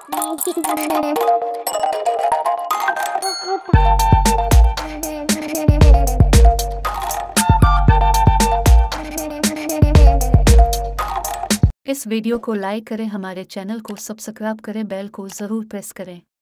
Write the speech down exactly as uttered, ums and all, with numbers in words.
इस वीडियो को लाइक करें, हमारे चैनल को सब्सक्राइब करें, बेल को ज़रूर प्रेस करें।